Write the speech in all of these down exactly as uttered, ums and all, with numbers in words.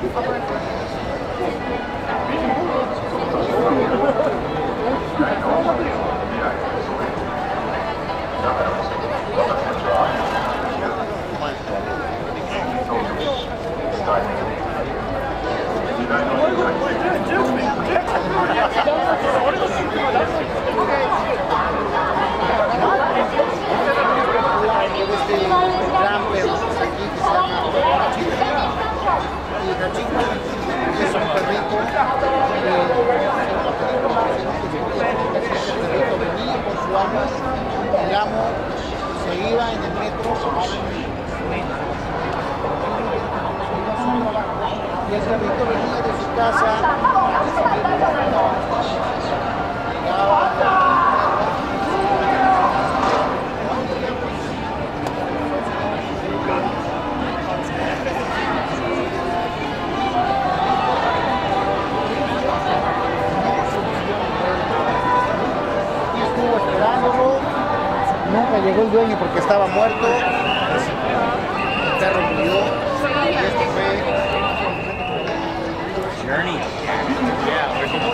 Es un perrito venía con su amo, el amo se iba en el metro y el perrito venía de su casa, nunca llegó el dueño porque estaba muerto, el perro murió y esto fue Journey. Yeah, we're going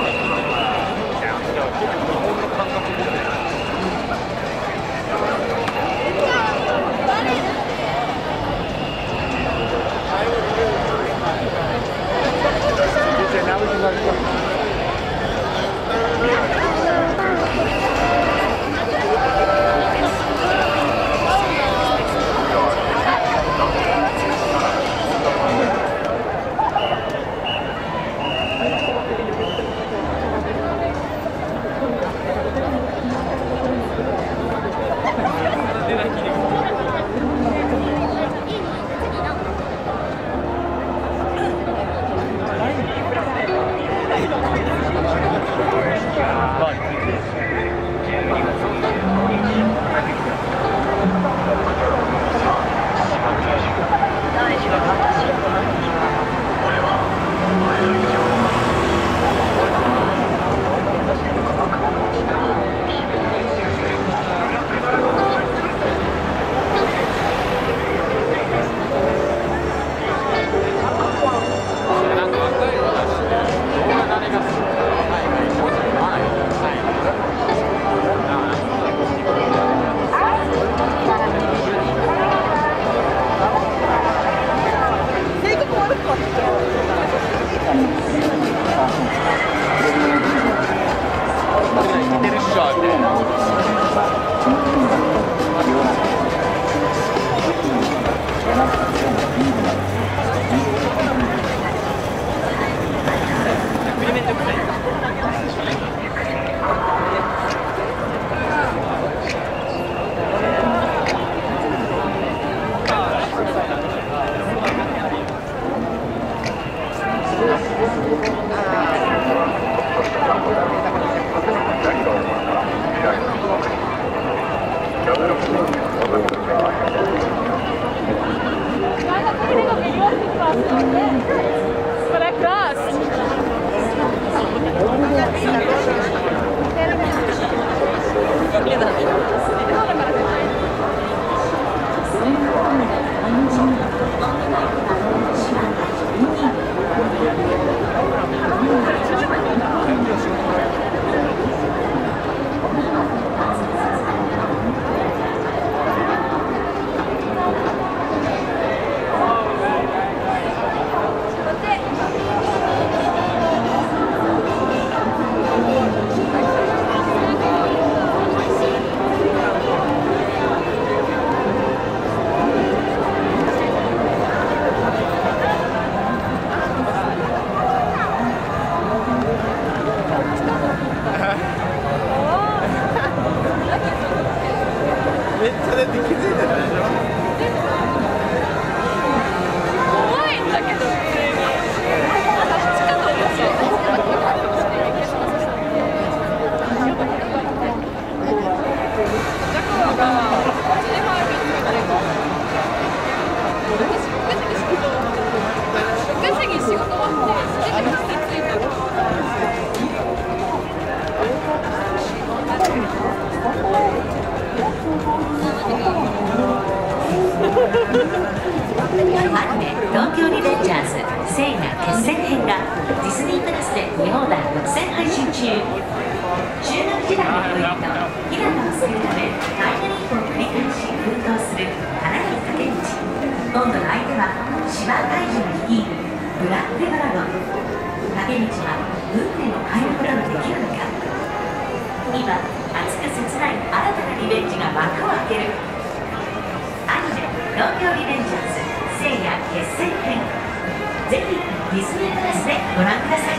アニメ「東京リベンジャーズ」 聖夜決戦編がディズニープラスで見放題独占配信中。中学時代の恋人日向を救うためタイムリープを繰り返し奮闘する花木武道。今度の相手は芝海樹が率いるブラックドラゴン。武道は運命を変えることができるのか。今熱く切ない新たなリベンジが幕を開ける。アニメ「東京リベンジャーズ聖夜決戦編」、ぜひディズニープラスでご覧ください。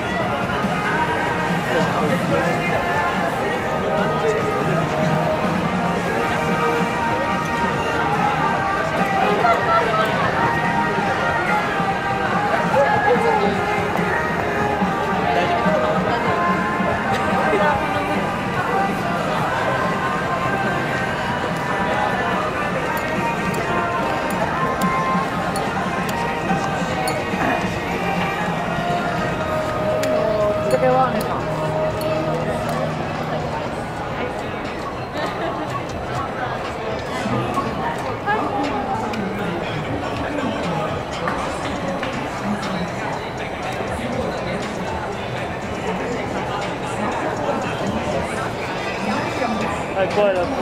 最高だった。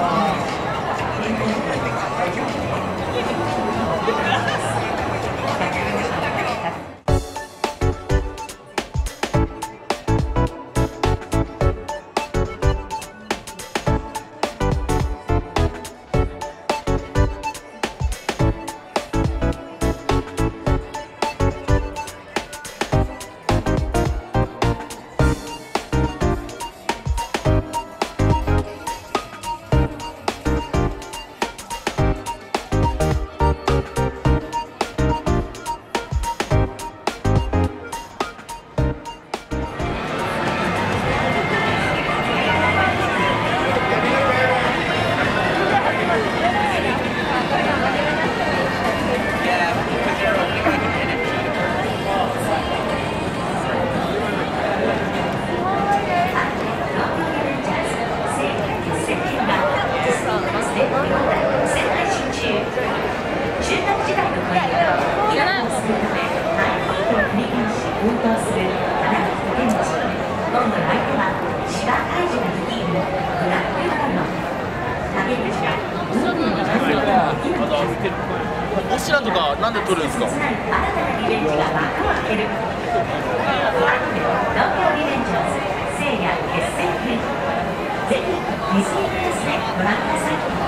オシラとかなんで撮るんですか？ 新たなリベンジが幕を開ける。東京リベンジャーズ聖夜決戦編、ぜひディズニープラスでご覧ください。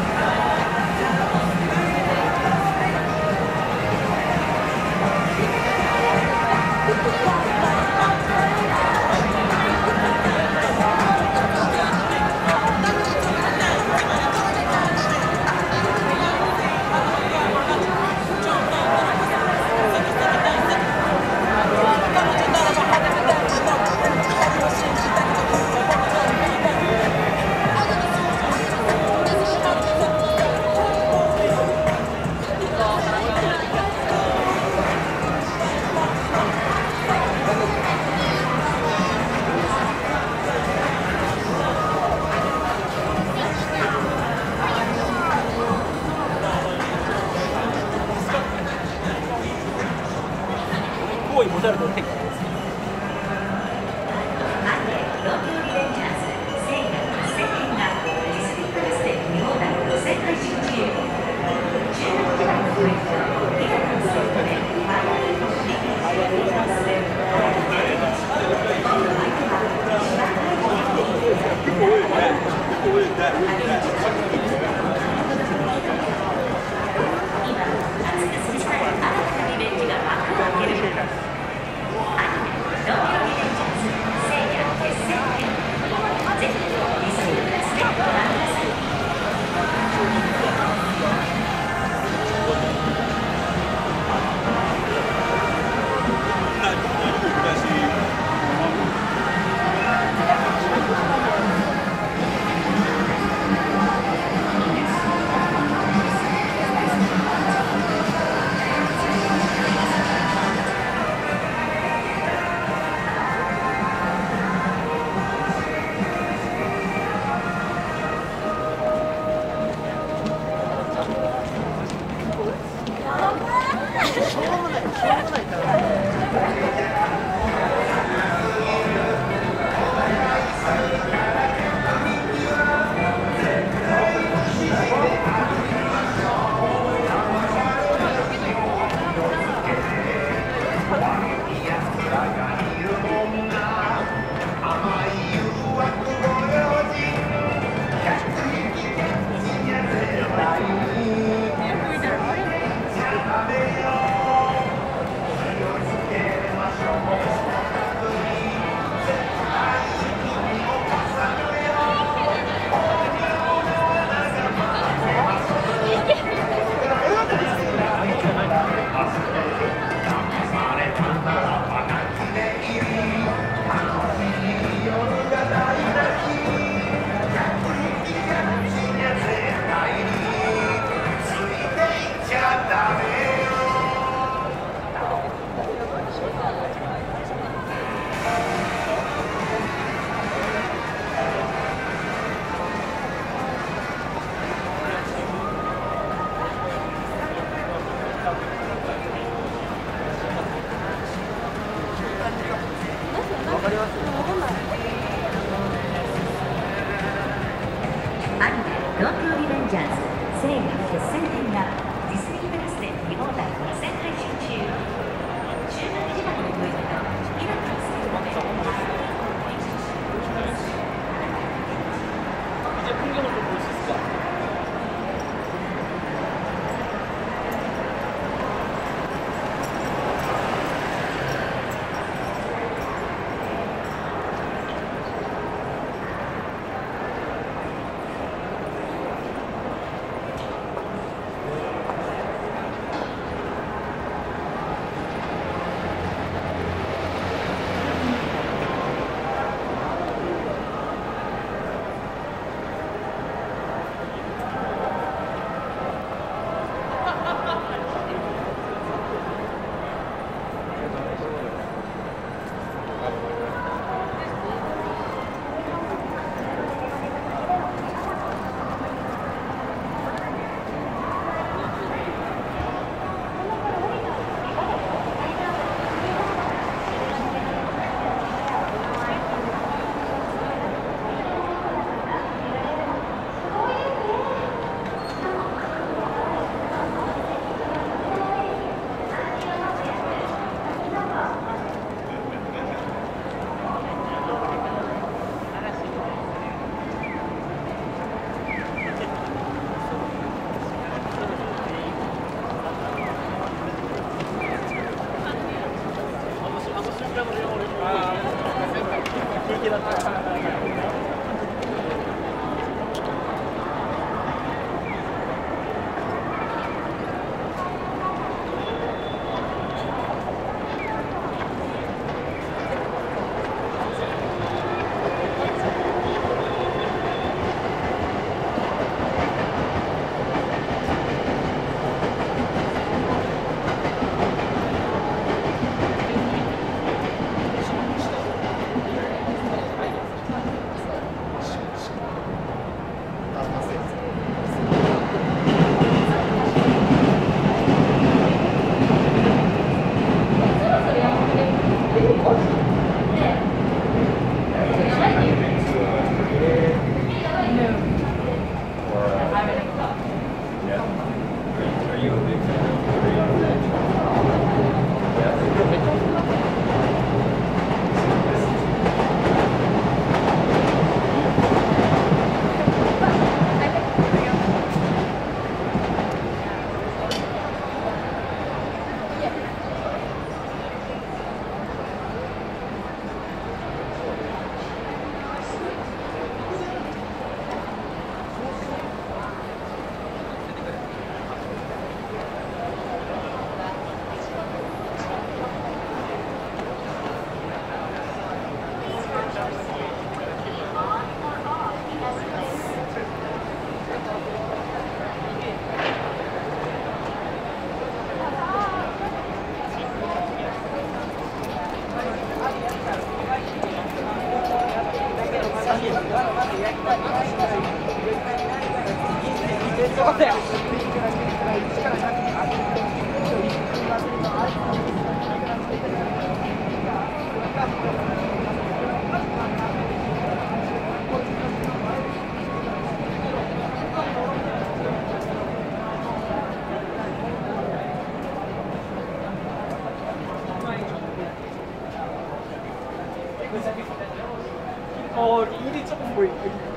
好意持たれてない。 系だった。어, 일이 조금 보이.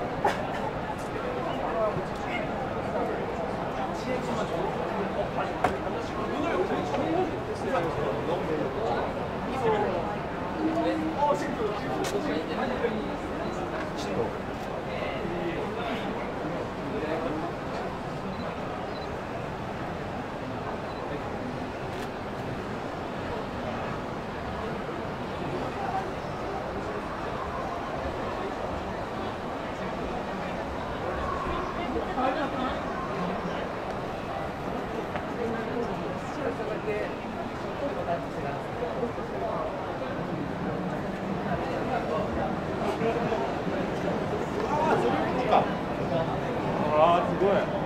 아, 그거야.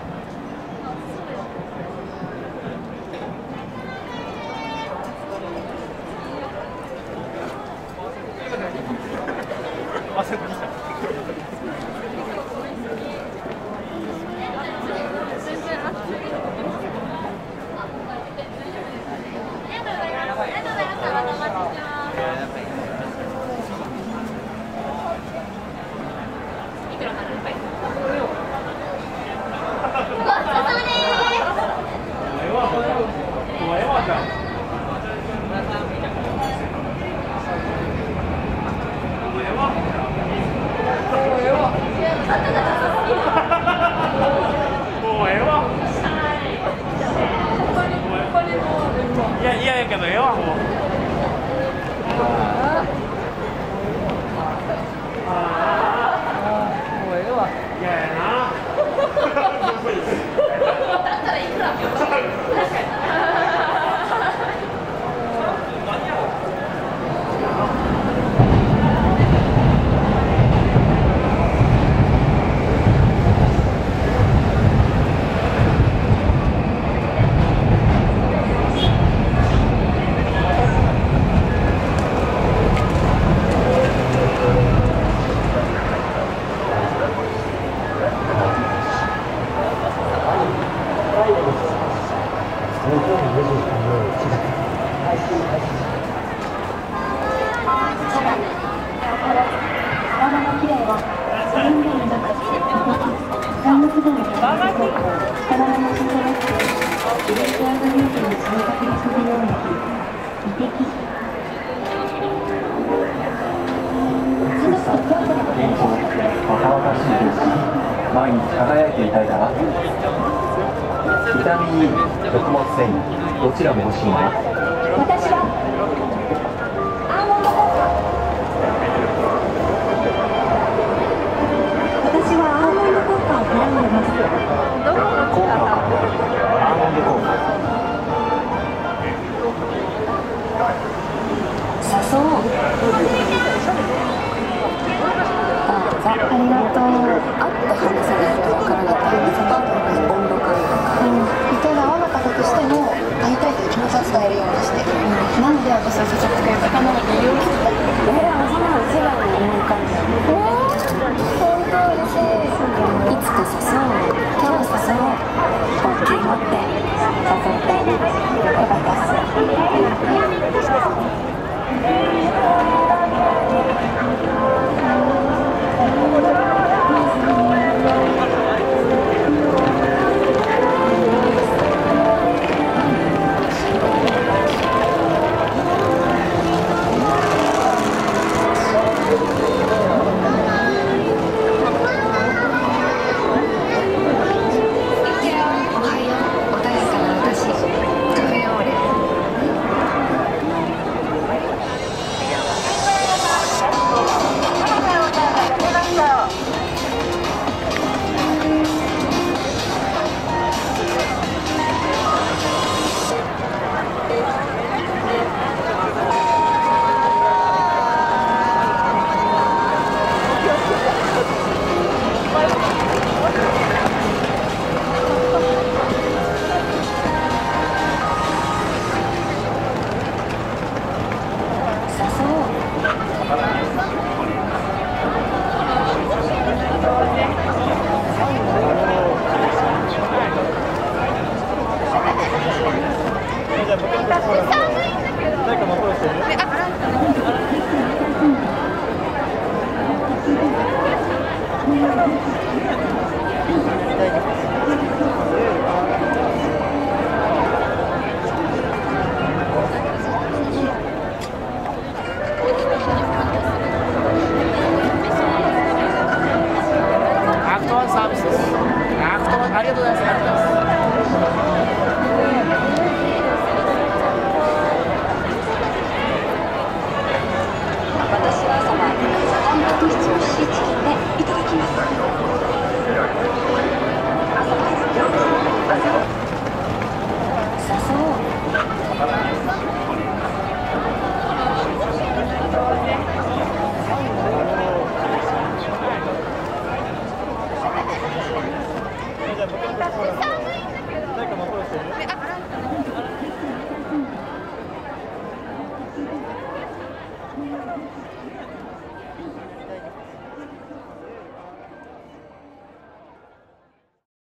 아, 진짜. Wow. っていたいだな。ビタミン E、食物繊維、どちらも欲しいな。 私はアーモンド効果。私はアーモンド効果を選んでます。 効果はアーモンド効果。 誘おう。あ、ありがとう。会って話さないとわからないから話さないと温度感とか。うん。予定が合わなかったとしても会いたいという気持ちを伝えるようにして。うん、なんで私は誘ってくれたかなって理由を聞きたい。えー、そんなの一番の思い感じ。えー、本当嬉しい。いつか誘おう。今日誘おう。大きい持って誘ってよかったっす。 アクトワンサービスです。アクトワン、ありがとうございます。ありがとうございます。 私は朝はタンパク質をシーチキンでいただきます。誘おう。 誰か残る人いる？